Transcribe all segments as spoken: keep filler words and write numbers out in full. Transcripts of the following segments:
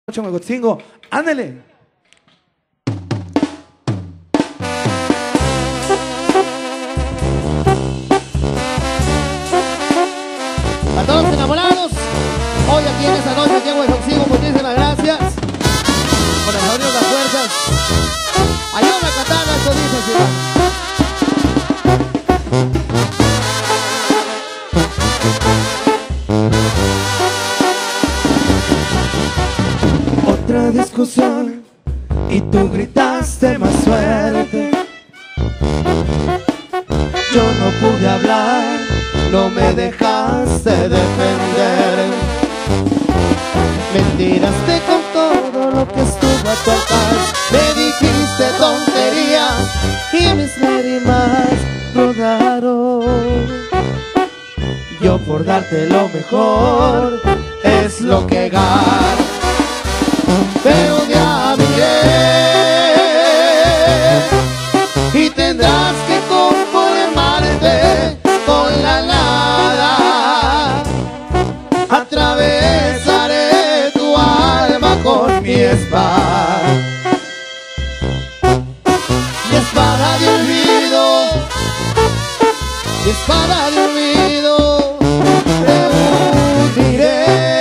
Chamacocingo, ándale. A todos los enamorados, hoy aquí en esta noche aquí en Huejotzingo, muchísimas gracias por el sonido de las fuerzas. Ayúdame a cantar, esto dice así. Otra discusión y tú gritaste más fuerte. Yo no pude hablar, no me dejaste defender. Mentiraste con todo lo que estuvo a tu alcance. Me dijiste tonterías y mis lágrimas rodaron. Yo por darte lo mejor es lo que gano. Pero ya miré y tendrás que conformarte con la nada. Atravesaré tu alma con mi espada, mi espada de olvido, mi espada de olvido. Te hundiré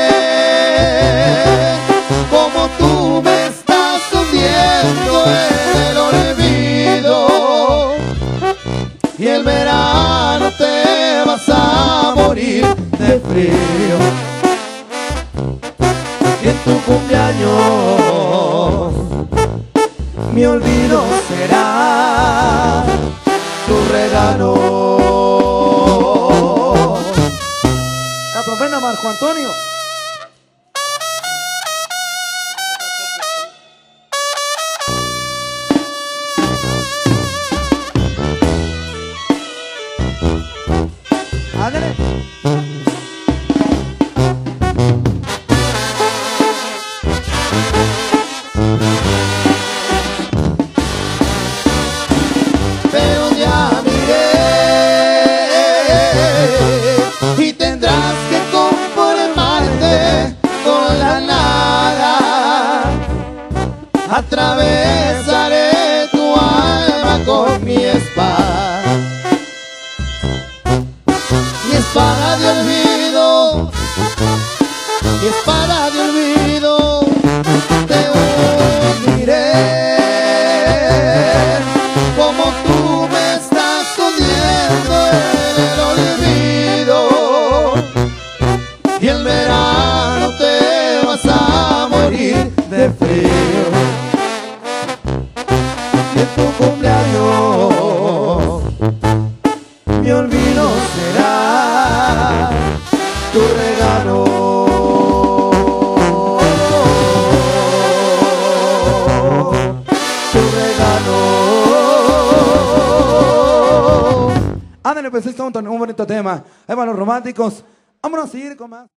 como tú me estás hundiendo en el olvido, y el verano te vas a morir de frío. Y en tu cumpleaños mi olvido será tu regalo. La profeta Marco Antonio. Ándale. Pero ya miré y tendrás que conformarte con la nada. Atravesaré tu alma con mi espada, mi espada de olvido, mi espada de olvido. Te hundiré como tú me estás hundiendo en el olvido, y el verano te vas a morir de frío. Y en tu cumpleaños mi olvido será tu regalo. Tu regalo. Ándale, pues esto es un, un bonito tema. Ahí van los románticos. Vámonos a seguir con más.